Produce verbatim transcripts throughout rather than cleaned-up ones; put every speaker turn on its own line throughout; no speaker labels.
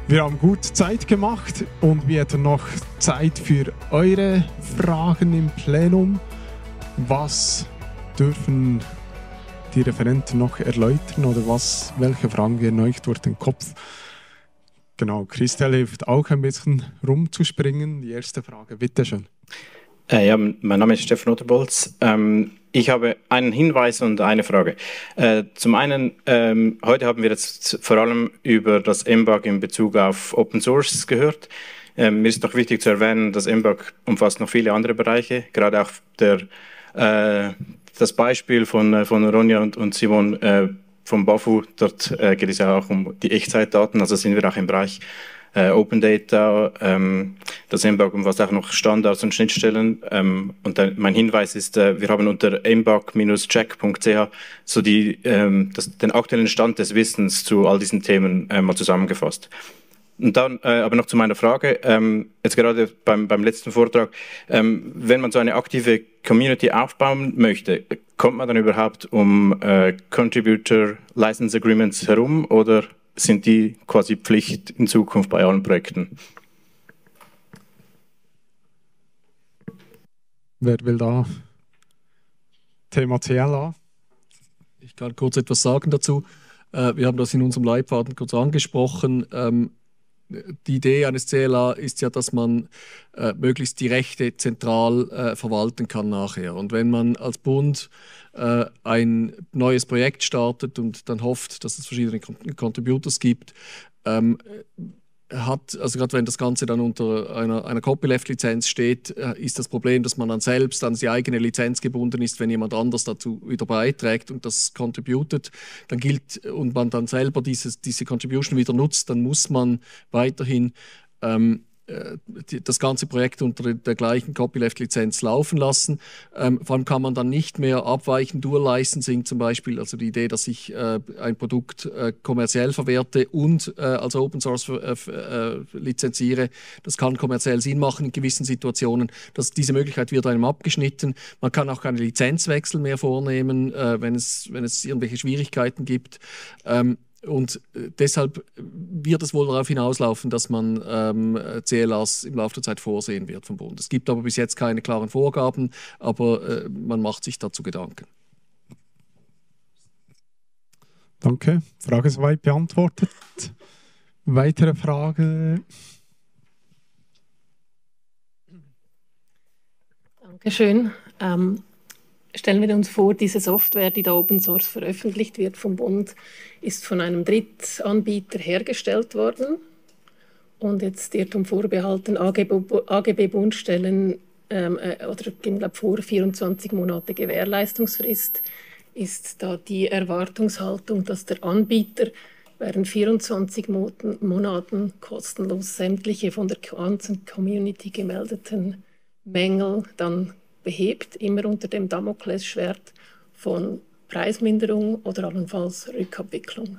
Wir haben gut Zeit gemacht und wir hätten noch Zeit für eure Fragen im Plenum. Was dürfen die Referenten noch erläutern oder was, welche Fragen gehen euch durch den Kopf? Genau, Christel hilft auch ein bisschen rumzuspringen. Die erste Frage, bitteschön.
Äh, ja, mein Name ist Stefan Otterbolz. Ähm, ich habe einen Hinweis und eine Frage. Äh, zum einen, ähm, heute haben wir jetzt vor allem über das M B A G in Bezug auf Open Source gehört. Ähm, mir ist noch wichtig zu erwähnen, das M B A G umfasst noch viele andere Bereiche, gerade auch der, äh, das Beispiel von, von Ronja und, und Simon äh, vom BAFU, dort äh, geht es ja auch um die Echtzeitdaten, also sind wir auch im Bereich äh, Open Data, ähm, das M B A G umfasst auch noch Standards und Schnittstellen. Ähm, und dann, mein Hinweis ist, äh, wir haben unter m b a g check punkt c h so die, ähm, das, den aktuellen Stand des Wissens zu all diesen Themen äh, mal zusammengefasst. Und dann äh, aber noch zu meiner Frage, ähm, jetzt gerade beim, beim letzten Vortrag, ähm, wenn man so eine aktive Community aufbauen möchte, kommt man dann überhaupt um äh, Contributor License Agreements herum oder sind die quasi Pflicht in Zukunft bei allen Projekten?
Wer will da Thema C L A?
Ich kann kurz etwas sagen dazu. Äh, wir haben das in unserem Leitfaden kurz angesprochen. Ähm, Die Idee eines C L A ist ja, dass man äh, möglichst die Rechte zentral äh, verwalten kann nachher. Und wenn man als Bund äh, ein neues Projekt startet und dann hofft, dass es verschiedene Contributors gibt, ähm, hat, also gerade wenn das Ganze dann unter einer, einer Copyleft-Lizenz steht, ist das Problem, dass man dann selbst an die eigene Lizenz gebunden ist, wenn jemand anders dazu wieder beiträgt und das contributed, dann gilt und man dann selber dieses, diese Contribution wieder nutzt, dann muss man weiterhin ähm, das ganze Projekt unter der gleichen Copyleft-Lizenz laufen lassen. Ähm, vor allem kann man dann nicht mehr abweichen, Dual-Licensing zum Beispiel, also die Idee, dass ich äh, ein Produkt äh, kommerziell verwerte und äh, als Open Source äh, äh, lizenziere. Das kann kommerziell Sinn machen in gewissen Situationen. Das, diese Möglichkeit wird einem abgeschnitten. Man kann auch keine Lizenzwechsel mehr vornehmen, äh, wenn es, wenn es irgendwelche Schwierigkeiten gibt. Ähm, Und deshalb wird es wohl darauf hinauslaufen, dass man ähm, C L As im Laufe der Zeit vorsehen wird vom Bund. Es gibt aber bis jetzt keine klaren Vorgaben, aber äh, man macht sich dazu Gedanken.
Danke. Frage soweit beantwortet. Weitere Frage?
Dankeschön. Ähm Stellen wir uns vor, diese Software, die da Open Source veröffentlicht wird vom Bund, ist von einem Drittanbieter hergestellt worden. Und jetzt Irrtum vorbehalten, A G B-Bundstellen ähm, äh, oder ging glaub, vor vierundzwanzig Monate Gewährleistungsfrist, ist da die Erwartungshaltung, dass der Anbieter während vierundzwanzig Monaten kostenlos sämtliche von der ganzen Community gemeldeten Mängel dann behebt, immer unter dem Damoklesschwert von Preisminderung oder allenfalls Rückabwicklung.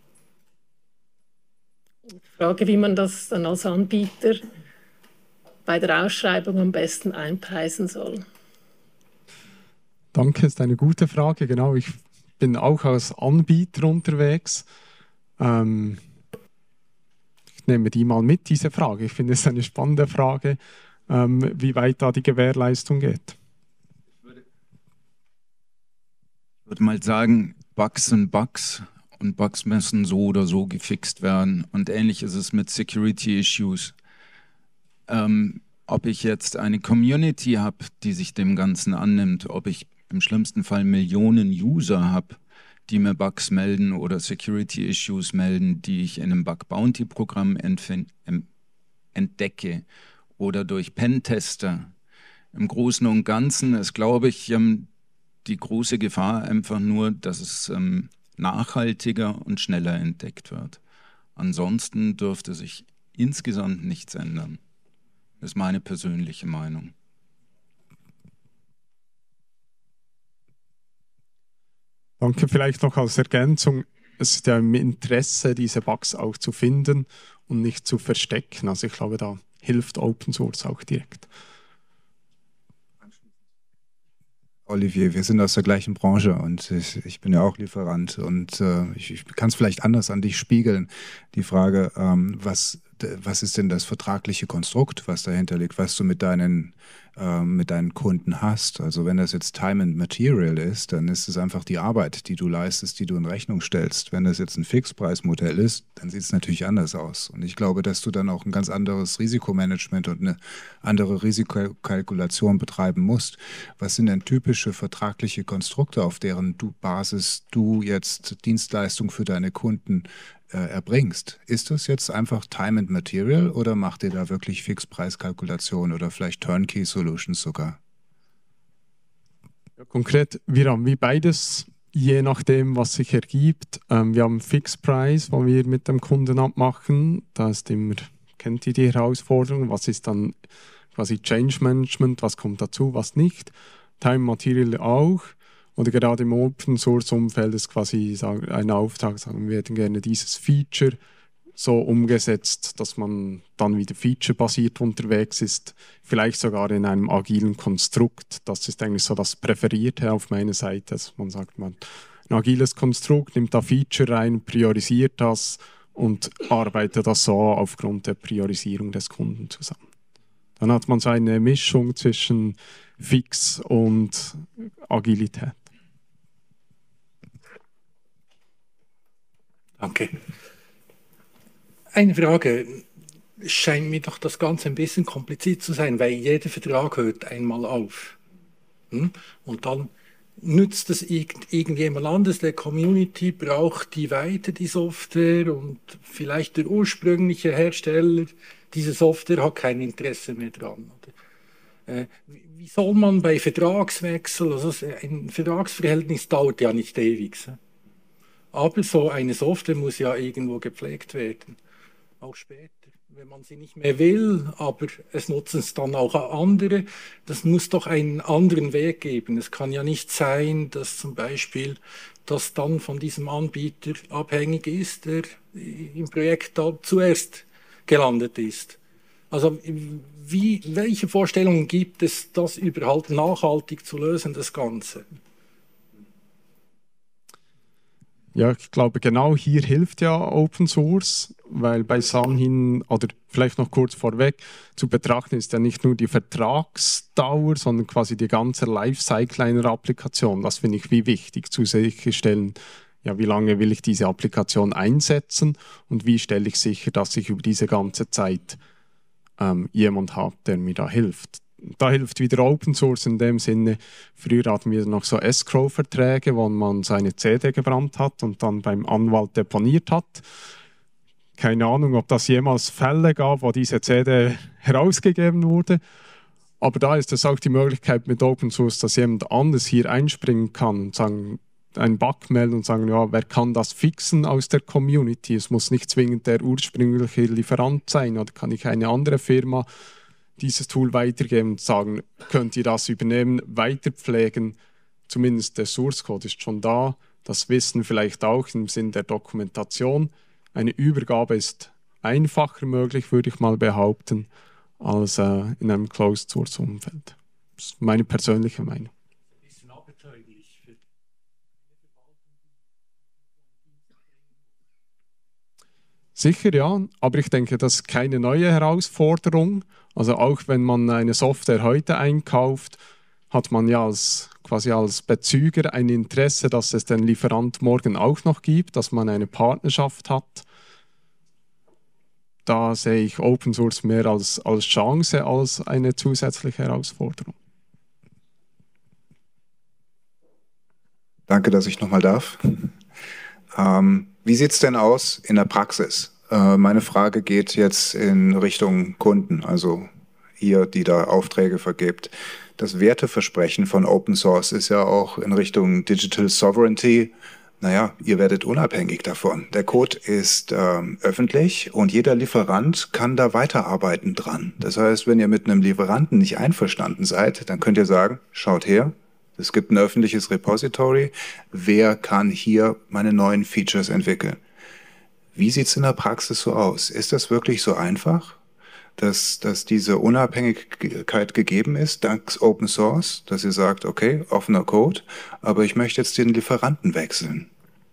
Und die Frage, wie man das dann als Anbieter bei der Ausschreibung am besten einpreisen soll.
Danke, ist eine gute Frage. Genau, ich bin auch als Anbieter unterwegs. Ähm, ich nehme die mal mit, diese Frage. Ich finde es eine spannende Frage, Ähm, wie weit da die Gewährleistung geht.
Ich würde mal sagen, Bugs sind Bugs und Bugs müssen so oder so gefixt werden. Und ähnlich ist es mit Security Issues. Ähm, ob ich jetzt eine Community habe, die sich dem Ganzen annimmt, ob ich im schlimmsten Fall Millionen User habe, die mir Bugs melden oder Security Issues melden, die ich in einem Bug-Bounty-Programm entdecke, oder durch Pentester. Im Großen und Ganzen ist, glaube ich, die große Gefahr einfach nur, dass es nachhaltiger und schneller entdeckt wird. Ansonsten dürfte sich insgesamt nichts ändern. Das ist meine persönliche Meinung.
Danke, vielleicht noch als Ergänzung. Es ist ja im Interesse, diese Bugs auch zu finden und nicht zu verstecken. Also ich glaube, da hilft Open Source auch direkt.
Olivier, wir sind aus der gleichen Branche und ich, ich bin ja auch Lieferant und äh, ich, ich kann es vielleicht anders an dich spiegeln. Die Frage, ähm, was, was ist denn das vertragliche Konstrukt, was dahinter liegt, was du mit deinen, äh, mit deinen Kunden hast? Also wenn das jetzt Time and Material ist, dann ist es einfach die Arbeit, die du leistest, die du in Rechnung stellst. Wenn das jetzt ein Fixpreismodell ist, dann sieht es natürlich anders aus. Und ich glaube, dass du dann auch ein ganz anderes Risikomanagement und eine andere Risikokalkulation betreiben musst. Was sind denn typische vertragliche Konstrukte, auf deren du Basis du jetzt Dienstleistungen für deine Kunden äh, erbringst? Ist das jetzt einfach Time and Material oder macht ihr da wirklich Fixpreiskalkulation oder vielleicht Turnkey Solutions sogar?
Ja, konkret, wir haben wie beides, je nachdem, was sich ergibt. Ähm, wir haben Fixpreis, wo wir mit dem Kunden abmachen. Da ist immer, kennt ihr die Herausforderung, was ist dann quasi Change Management, was kommt dazu, was nicht. Time Material auch. Oder gerade im Open Source Umfeld ist quasi ein Auftrag, sagen wir hätten gerne dieses Feature so umgesetzt, dass man dann wieder featurebasiert unterwegs ist, vielleicht sogar in einem agilen Konstrukt. Das ist eigentlich so das Präferierte auf meiner Seite, dass man sagt, man ein agiles Konstrukt, nimmt da Feature rein, priorisiert das und arbeitet das so aufgrund der Priorisierung des Kunden zusammen. Dann hat man so eine Mischung zwischen Fix und Agilität.
Danke. Eine Frage. Es scheint mir doch das Ganze ein bisschen kompliziert zu sein, weil jeder Vertrag hört einmal auf. Hm? Und dann nützt es irgend, irgendjemand anderes, der Community braucht die weiter, die Software, und vielleicht der ursprüngliche Hersteller dieser Software hat kein Interesse mehr dran. Oder? Äh, wie soll man bei Vertragswechsel, also ein Vertragsverhältnis dauert ja nicht ewig, aber so eine Software muss ja irgendwo gepflegt werden, auch später. Wenn man sie nicht mehr will, aber es nutzen es dann auch andere, das muss doch einen anderen Weg geben. Es kann ja nicht sein, dass zum Beispiel das dann von diesem Anbieter abhängig ist, der im Projekt da zuerst gelandet ist. Also wie, welche Vorstellungen gibt es, das überhaupt nachhaltig zu lösen, das Ganze?
Ja, ich glaube, genau hier hilft ja Open Source, weil bei Samhin, oder vielleicht noch kurz vorweg, zu betrachten ist ja nicht nur die Vertragsdauer, sondern quasi die ganze Lifecycle einer Applikation. Das finde ich wie wichtig, zu sicherstellen, ja, wie lange will ich diese Applikation einsetzen und wie stelle ich sicher, dass ich über diese ganze Zeit ähm, jemand habe, der mir da hilft. Da hilft wieder Open Source in dem Sinne, früher hatten wir noch so Escrow-Verträge, wo man seine C D gebrannt hat und dann beim Anwalt deponiert hat. Keine Ahnung, ob das jemals Fälle gab, wo diese C D herausgegeben wurde. Aber da ist es auch die Möglichkeit mit Open Source, dass jemand anders hier einspringen kann und sagen, einen Bug melden und sagen, ja, wer kann das fixen aus der Community? Es muss nicht zwingend der ursprüngliche Lieferant sein, oder kann ich eine andere Firma dieses Tool weitergeben und sagen, könnt ihr das übernehmen, weiterpflegen, zumindest der Source Code ist schon da, das Wissen vielleicht auch im Sinn der Dokumentation. Eine Übergabe ist einfacher möglich, würde ich mal behaupten, als äh, in einem Closed Source Umfeld. Das ist meine persönliche Meinung. Sicher ja, aber ich denke, das ist keine neue Herausforderung. Also auch wenn man eine Software heute einkauft, hat man ja als, quasi als Bezüger ein Interesse, dass es den Lieferant morgen auch noch gibt, dass man eine Partnerschaft hat. Da sehe ich Open Source mehr als, als Chance als eine zusätzliche Herausforderung.
Danke, dass ich nochmal darf. Ähm, wie sieht es denn aus in der Praxis? Äh, meine Frage geht jetzt in Richtung Kunden, also ihr, die da Aufträge vergebt. Das Werteversprechen von Open Source ist ja auch in Richtung Digital Sovereignty. Naja, ihr werdet unabhängig davon. Der Code ist ähm, öffentlich und jeder Lieferant kann da weiterarbeiten dran. Das heißt, wenn ihr mit einem Lieferanten nicht einverstanden seid, dann könnt ihr sagen, schaut her, es gibt ein öffentliches Repository, wer kann hier meine neuen Features entwickeln? Wie sieht es in der Praxis so aus? Ist das wirklich so einfach? dass, dass diese Unabhängigkeit gegeben ist, dank Open Source, dass ihr sagt, okay, offener Code, aber ich möchte jetzt den Lieferanten wechseln?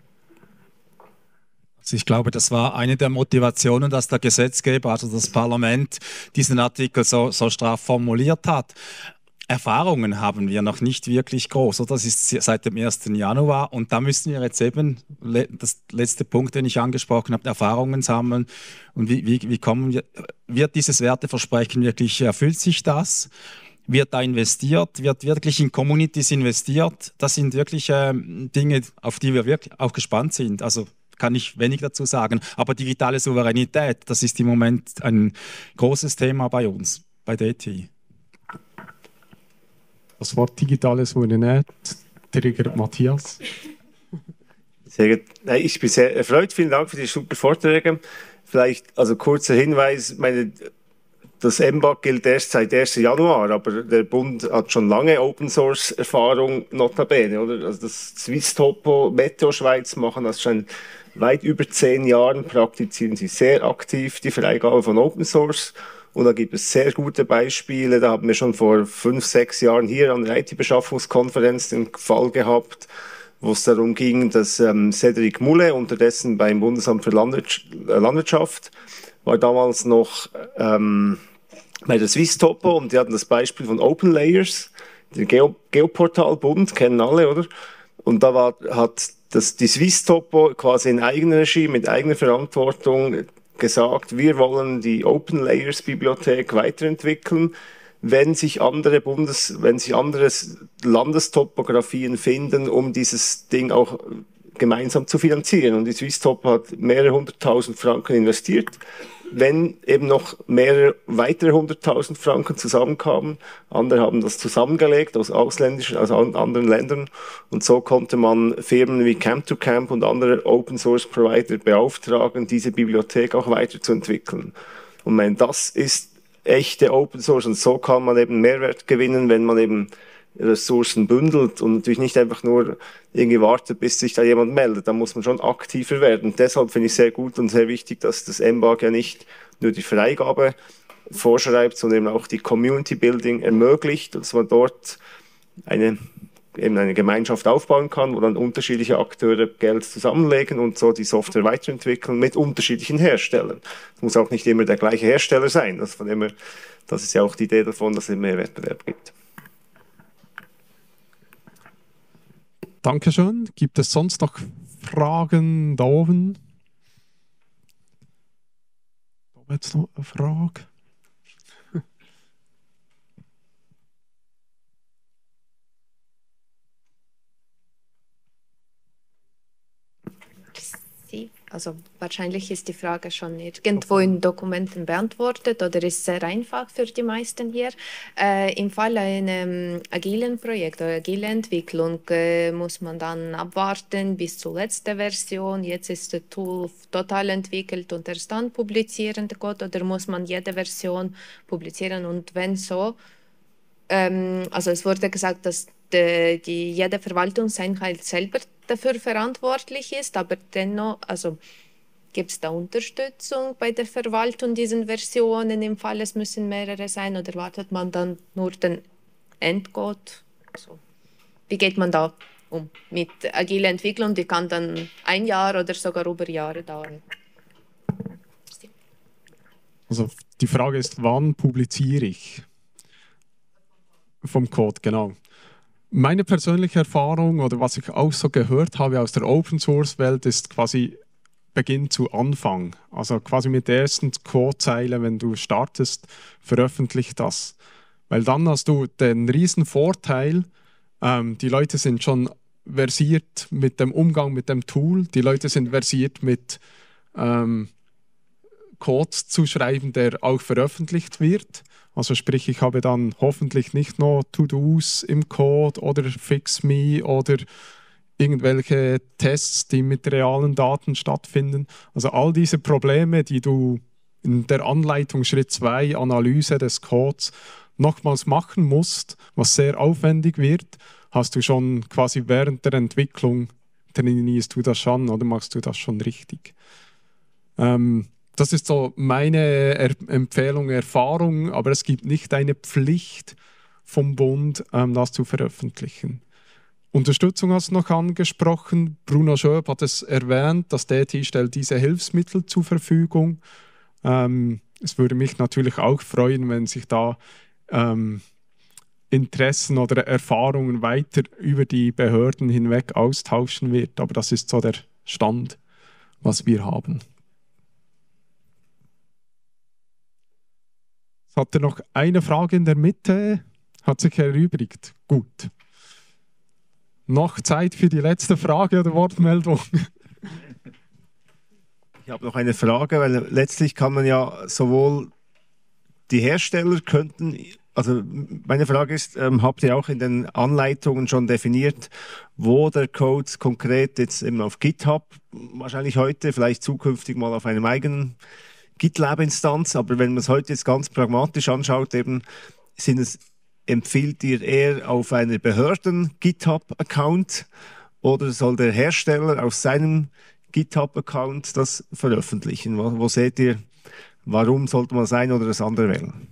Also ich glaube, das war eine der Motivationen, dass der Gesetzgeber, also das Parlament, diesen Artikel so, so straff formuliert hat. Erfahrungen haben wir noch nicht wirklich groß. Oder? Das ist seit dem ersten Januar und da müssen wir jetzt eben, das letzte Punkt, den ich angesprochen habe, Erfahrungen sammeln. Und wie, wie, wie kommen wir, wird dieses Werteversprechen wirklich, erfüllt sich das? Wird da investiert? Wird wirklich in Communities investiert? Das sind wirklich äh, Dinge, auf die wir wirklich auch gespannt sind. Also kann ich wenig dazu sagen. Aber digitale Souveränität, das ist im Moment ein großes Thema bei uns, bei D T.
Das Wort digitale Souveränität triggert Matthias.
Sehr gut. Ich bin sehr erfreut. Vielen Dank für die super Vorträge. Vielleicht, also kurzer Hinweis, meine, das M B A G gilt erst seit ersten Januar, aber der Bund hat schon lange Open Source Erfahrung, notabene, oder? Also das Swisstopo, Meteo Schweiz machen das schon weit über zehn Jahren, praktizieren sie sehr aktiv die Freigabe von Open Source. Und da gibt es sehr gute Beispiele. Da haben wir schon vor fünf, sechs Jahren hier an der I T-Beschaffungskonferenz den Fall gehabt, wo es darum ging, dass ähm, Cedric Mulle, unterdessen beim Bundesamt für Landwirtschaft, äh, Landwirtschaft war damals noch ähm, bei der Swisstopo und die hatten das Beispiel von Open Layers, der Geo Geoportal-Bund, kennen alle, oder? Und da war, hat das, die Swisstopo quasi in eigener Regie, mit eigener Verantwortung gesagt, wir wollen die Open Layers Bibliothek weiterentwickeln, wenn sich andere Bundes, wenn sich andere Landestopografien finden, um dieses Ding auch gemeinsam zu finanzieren. Und die Swisstopo hat mehrere hunderttausend Franken investiert. Wenn eben noch mehrere weitere hunderttausend Franken zusammenkamen, andere haben das zusammengelegt aus ausländischen, also anderen Ländern, und so konnte man Firmen wie Camp to Camp und andere Open Source Provider beauftragen, diese Bibliothek auch weiterzuentwickeln. Und mein, das ist echte Open Source und so kann man eben Mehrwert gewinnen, wenn man eben Ressourcen bündelt und natürlich nicht einfach nur irgendwie wartet, bis sich da jemand meldet. Da muss man schon aktiver werden. Und deshalb finde ich sehr gut und sehr wichtig, dass das M B A G ja nicht nur die Freigabe vorschreibt, sondern eben auch die Community Building ermöglicht, dass man dort eine, eben eine Gemeinschaft aufbauen kann, wo dann unterschiedliche Akteure Geld zusammenlegen und so die Software weiterentwickeln mit unterschiedlichen Herstellern. Es muss auch nicht immer der gleiche Hersteller sein. Das, von immer, das ist ja auch die Idee davon, dass es mehr Wettbewerb gibt.
Dankeschön. Gibt es sonst noch Fragen da oben? Da oben jetzt noch eine Frage.
Also wahrscheinlich ist die Frage schon irgendwo in Dokumenten beantwortet oder ist sehr einfach für die meisten hier. Äh, Im Fall einem agilen Projekt oder agile Entwicklung äh, muss man dann abwarten bis zur letzten Version. Jetzt ist das Tool total entwickelt und erst dann publizieren den Code oder muss man jede Version publizieren und wenn so, ähm, also es wurde gesagt, dass die, die, jede Verwaltungseinheit selber dafür verantwortlich ist, aber dennoch, also gibt es da Unterstützung bei der Verwaltung diesen Versionen im Fall, es müssen mehrere sein oder wartet man dann nur den Endcode? Also, wie geht man da um mit agiler Entwicklung? Die kann dann ein Jahr oder sogar über Jahre dauern.
Also die Frage ist, wann publiziere ich? Vom Code, genau. Meine persönliche Erfahrung oder was ich auch so gehört habe aus der Open-Source-Welt ist quasi Beginn zu Anfang. Also quasi mit der ersten Codezeile, wenn du startest, veröffentlich das. Weil dann hast du den riesen Vorteil, ähm, die Leute sind schon versiert mit dem Umgang mit dem Tool, die Leute sind versiert mit ähm, Code zu schreiben, der auch veröffentlicht wird. Also sprich, ich habe dann hoffentlich nicht nur To-Dos im Code oder Fix-Me oder irgendwelche Tests, die mit realen Daten stattfinden. Also all diese Probleme, die du in der Anleitung Schritt zwei, Analyse des Codes, nochmals machen musst, was sehr aufwendig wird, hast du schon quasi während der Entwicklung, trainierst du das schon oder machst du das schon richtig. Ähm, das ist so meine er Empfehlung, Erfahrung, aber es gibt nicht eine Pflicht vom Bund, ähm, das zu veröffentlichen. Unterstützung hast du noch angesprochen. Bruno Schöp hat es erwähnt, das D T I stellt diese Hilfsmittel zur Verfügung. Ähm, es würde mich natürlich auch freuen, wenn sich da ähm, Interessen oder Erfahrungen weiter über die Behörden hinweg austauschen wird. Aber das ist so der Stand, was wir haben. Es hatte noch eine Frage in der Mitte, hat sich erübrigt. Gut. Noch Zeit für die letzte Frage oder Wortmeldung?
Ich habe noch eine Frage, weil letztlich kann man ja sowohl die Hersteller könnten, also meine Frage ist, ähm, habt ihr auch in den Anleitungen schon definiert, wo der Code konkret jetzt eben auf GitHub, wahrscheinlich heute, vielleicht zukünftig mal auf einem eigenen GitLab-Instanz, aber wenn man es heute jetzt ganz pragmatisch anschaut, eben sind es, empfiehlt ihr eher auf einer Behörden-GitHub-Account oder soll der Hersteller aus seinem GitHub-Account das veröffentlichen? Wo, wo seht ihr, warum sollte man das eine oder das andere wählen?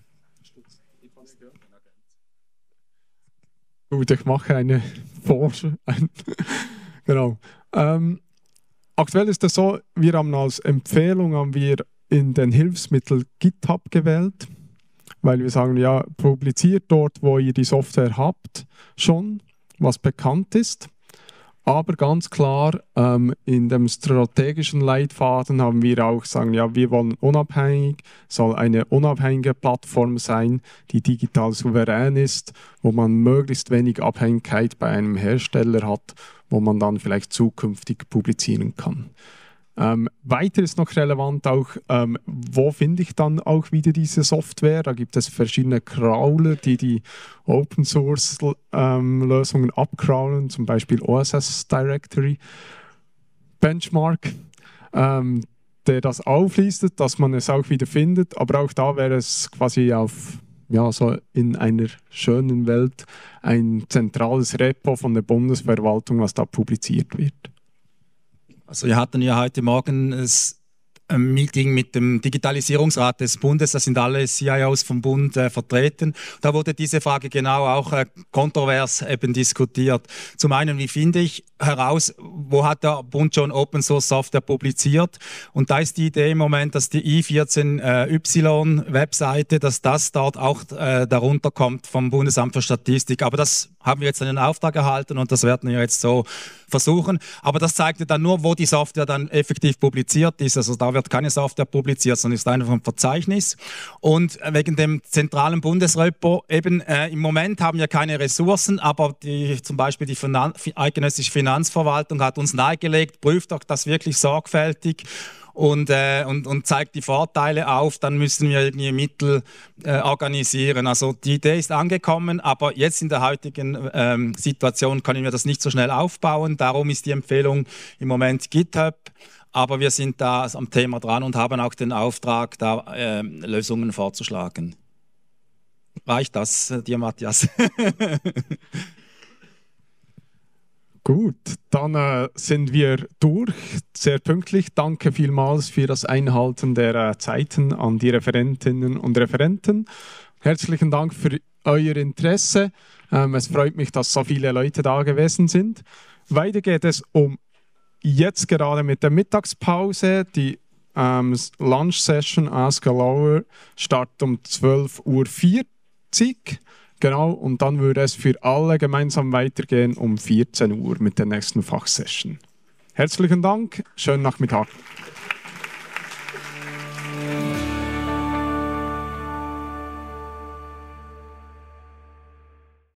Gut, ich mache eine Vorschau. Genau. Ähm, aktuell ist es so, wir haben als Empfehlung haben wir in den Hilfsmittel GitHub gewählt, weil wir sagen, ja, publiziert dort, wo ihr die Software habt, schon, was bekannt ist. Aber ganz klar, ähm, in dem strategischen Leitfaden haben wir auch sagen, ja, wir wollen unabhängig, soll eine unabhängige Plattform sein, die digital souverän ist, wo man möglichst wenig Abhängigkeit bei einem Hersteller hat, wo man dann vielleicht zukünftig publizieren kann. Ähm, weiter ist noch relevant auch, ähm, wo finde ich dann auch wieder diese Software? Da gibt es verschiedene Crawler, die die Open-Source-Lösungen ähm, abcrawlen, zum Beispiel O S S Directory Benchmark, ähm, der das auflistet, dass man es auch wieder findet. Aber auch da wäre es quasi auf, ja, so in einer schönen Welt ein zentrales Repo von der Bundesverwaltung, was da publiziert wird.
Also wir hatten ja heute Morgen ein Meeting mit dem Digitalisierungsrat des Bundes, da sind alle C I Os vom Bund äh, vertreten. Da wurde diese Frage genau auch äh, kontrovers eben diskutiert. Zum einen, wie finde ich heraus, wo hat der Bund schon Open Source Software publiziert? Und da ist die Idee im Moment, dass die I vierzehn Y Webseite, dass das dort auch äh, darunter kommt vom Bundesamt für Statistik. Aber das haben wir jetzt einen Auftrag erhalten und das werden wir jetzt so versuchen. Aber das zeigt ja dann nur, wo die Software dann effektiv publiziert ist. Also da wird keine Software publiziert, sondern ist einfach ein Verzeichnis. Und wegen dem zentralen Bundesrepo, eben äh, im Moment haben wir keine Ressourcen, aber die, zum Beispiel die Finan- eidgenössische Finanzverwaltung hat uns nahegelegt, prüft doch das wirklich sorgfältig. Und, äh, und, und zeigt die Vorteile auf, dann müssen wir irgendwie Mittel äh, organisieren. Also die Idee ist angekommen, aber jetzt in der heutigen ähm, Situation können wir das nicht so schnell aufbauen. Darum ist die Empfehlung im Moment GitHub. Aber wir sind da am Thema dran und haben auch den Auftrag, da äh, Lösungen vorzuschlagen. Reicht das äh, dir, Matthias?
Gut, dann äh, sind wir durch, sehr pünktlich. Danke vielmals für das Einhalten der äh, Zeiten an die Referentinnen und Referenten. Herzlichen Dank für euer Interesse. Ähm, es freut mich, dass so viele Leute da gewesen sind. Weiter geht es um jetzt gerade mit der Mittagspause. Die ähm, Lunch Session Ask a Lawyer startet um zwölf Uhr vierzig. Genau, und dann würde es für alle gemeinsam weitergehen um vierzehn Uhr mit der nächsten Fachsession. Herzlichen Dank, schönen Nachmittag.